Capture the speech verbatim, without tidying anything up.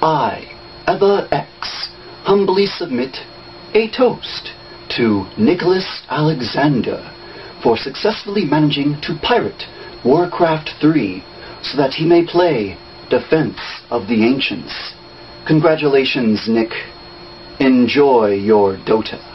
I, Eva X, humbly submit a toast to Nicholas Alexander for successfully managing to pirate Warcraft three so that he may play Defense of the Ancients. Congratulations, Nick. Enjoy your Dota.